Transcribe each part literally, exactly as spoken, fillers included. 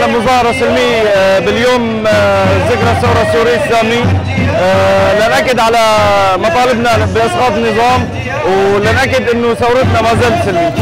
على مظاهرة سلمية باليوم ذكرى الثورة السورية الثامنة لنأكد على مطالبنا بإسقاط النظام ولنأكد أنه ثورتنا ما زالت سلمية.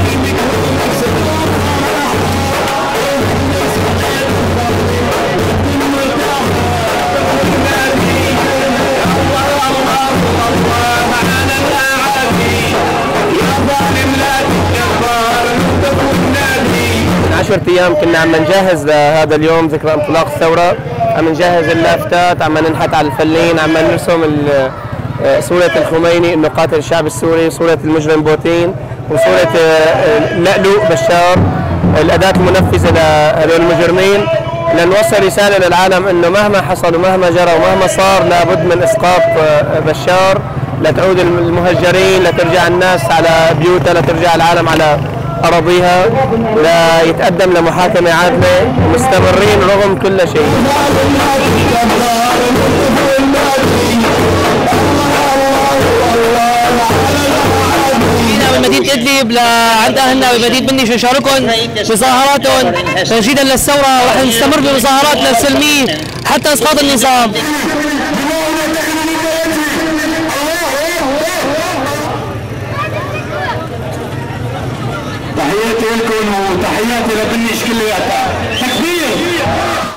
عشرة ايام كنا عم نجهز لهذا اليوم ذكرى انطلاق الثوره، عم نجهز اللافتات، عم ننحت على الفلين، عم نرسم صوره الخميني انه قاتل الشعب السوري، صوره المجرم بوتين، وصوره لؤلؤ بشار الاداه المنفذه لهذول المجرمين، لنوصل رساله للعالم انه مهما حصل ومهما جرى ومهما صار لابد من اسقاط بشار، لتعود المهجرين، لترجع الناس على بيوتها، لترجع العالم على أراضيها، لا يتقدم لمحاكمة عادلة، مستمرين رغم كل شيء. جينا من مدينة إدلب لعند أهلنا بمدينة بني نشاركهم بمظاهراتهم تنشيدا للثورة، ورح نستمر بمظاهراتنا السلمية حتى إسقاط النظام. تحياتي لكم وتحياتي لبنش كلياتها.